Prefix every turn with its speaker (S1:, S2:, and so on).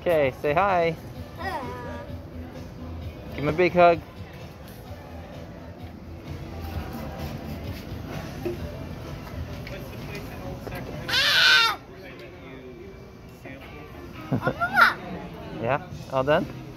S1: Okay, say hi.
S2: Uh,
S1: Give him a big hug.
S2: Mama.
S1: Yeah, all done?